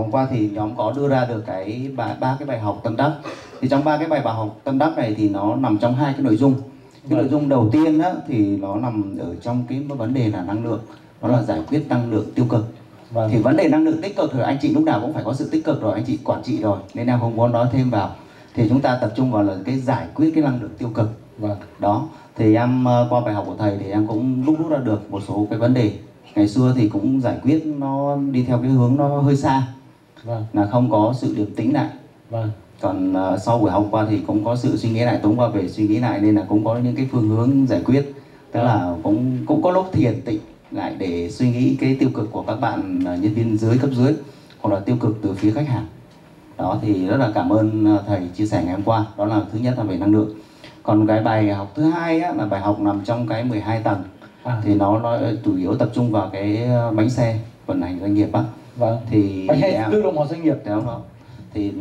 hôm qua thì nhóm có đưa ra được ba cái bài học tâm đắc. Thì trong ba cái bài học tâm đắc này thì nó nằm trong hai cái nội dung. Cái nội dung đầu tiên đó thì nó nằm ở trong cái vấn đề là năng lượng, đó là giải quyết năng lượng tiêu cực. Thì vấn đề năng lượng tích cực thì anh chị lúc nào cũng phải có sự tích cực rồi, anh chị quản trị rồi, nên em không muốn nói thêm vào. Thì chúng ta tập trung vào là cái giải quyết cái năng lượng tiêu cực. Đó, thì em qua bài học của thầy thì em cũng rút ra được một số cái vấn đề. Ngày xưa thì cũng giải quyết nó đi theo cái hướng nó hơi xa, là không có sự điềm tĩnh lại. Còn sau buổi học qua thì cũng có sự suy nghĩ lại, Tuấn qua về suy nghĩ lại nên là cũng có những cái phương hướng giải quyết. Tức là cũng có lúc thiền tĩnh lại để suy nghĩ cái tiêu cực của các bạn nhân viên dưới, cấp dưới, hoặc là tiêu cực từ phía khách hàng. Đó thì rất là cảm ơn thầy chia sẻ ngày hôm qua. Đó là thứ nhất là về năng lượng. Còn cái bài học thứ hai á, là bài học nằm trong cái 12 tầng. Thì nó chủ yếu tập trung vào cái bánh xe vận hành doanh nghiệp á. Thì bánh xe tự động hóa doanh nghiệp. Đó. Thì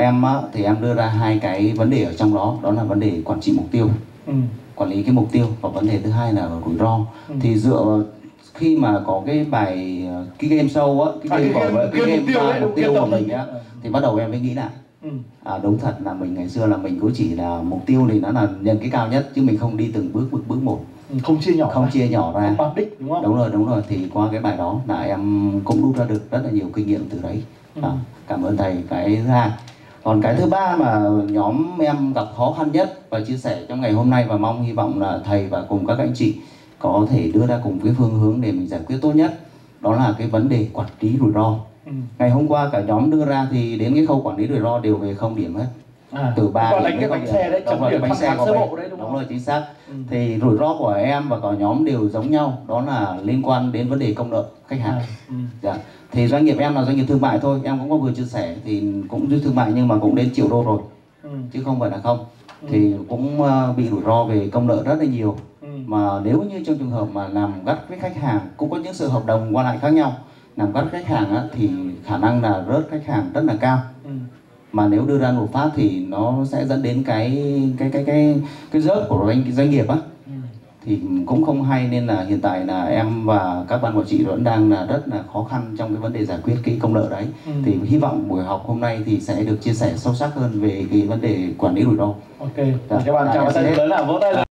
em đưa ra hai cái vấn đề ở trong đó, đó là vấn đề quản trị mục tiêu, quản lý cái mục tiêu, và vấn đề thứ hai là rủi ro. Thì dựa khi mà có cái bài cái game show á, cái game mục tiêu của mình á, thì bắt đầu em mới nghĩ lại. Đúng thật là mình ngày xưa là mình cũng chỉ là mục tiêu thì nó là nhận cái cao nhất, chứ mình không đi từng bước một, không chia nhỏ ra. Đúng không? Đúng rồi. Thì qua cái bài đó là em cũng rút ra được rất là nhiều kinh nghiệm từ đấy. Cảm ơn thầy. Cái thứ hai. Còn cái thứ ba mà nhóm em gặp khó khăn nhất và chia sẻ trong ngày hôm nay, và hy vọng là thầy và cùng các anh chị có thể đưa ra cùng cái phương hướng để mình giải quyết tốt nhất, đó là cái vấn đề quản lý rủi ro. Ngày hôm qua cả nhóm đưa ra thì đến cái khâu quản lý rủi ro đều về 0 điểm hết. Từ 3 điểm đến 0 điểm. Đúng rồi, bánh xe của mình. Đúng rồi, chính xác. Thì rủi ro của em và cả nhóm đều giống nhau, đó là liên quan đến vấn đề công nợ khách hàng. Thì doanh nghiệp em là doanh nghiệp thương mại thôi, em cũng có vừa chia sẻ, thì cũng giúp thương mại nhưng mà cũng đến triệu đô rồi, chứ không phải là không. Thì cũng bị rủi ro về công nợ rất là nhiều. Mà nếu như trong trường hợp mà làm gắt với khách hàng, cũng có những sự hợp đồng qua lại khác nhau, làm gắt khách hàng á, thì khả năng là rớt khách hàng rất là cao. Mà nếu đưa ra nộp phát thì nó sẽ dẫn đến cái rớt của doanh nghiệp á, thì cũng không hay. Nên là hiện tại là em và các ban quản trị vẫn đang là rất là khó khăn trong cái vấn đề giải quyết cái công nợ đấy. Thì hy vọng buổi học hôm nay thì sẽ được chia sẻ sâu sắc hơn về cái vấn đề quản lý rủi ro. Ok, các bạn chào các bạn lớn là vỗ tay.